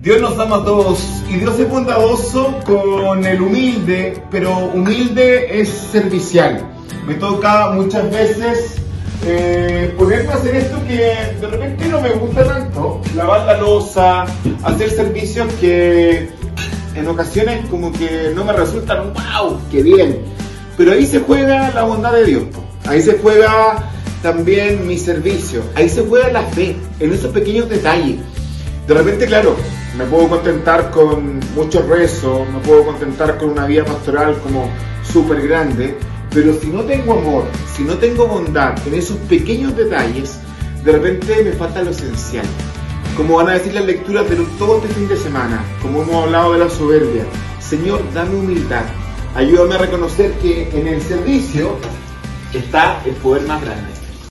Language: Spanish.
Dios nos ama a todos y Dios es bondadoso con el humilde, pero humilde es servicial. Me toca muchas veces ponerme a hacer esto que de repente no me gusta tanto, lavar la loza, hacer servicios que en ocasiones como que no me resultan wow, qué bien. Pero ahí se juega la bondad de Dios, ahí se juega también mi servicio, ahí se juega la fe, en esos pequeños detalles. De repente, claro, me puedo contentar con muchos rezos, me puedo contentar con una vida pastoral como súper grande, pero si no tengo amor, si no tengo bondad en esos pequeños detalles, de repente me falta lo esencial. Como van a decir las lecturas de todo este fin de semana, como hemos hablado de la soberbia, Señor, dame humildad, ayúdame a reconocer que en el servicio está el poder más grande.